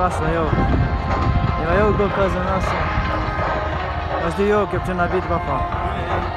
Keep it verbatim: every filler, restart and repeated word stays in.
nossa, jo. Ja joku cousin nossa. Vasti joku, että sen näin pitkä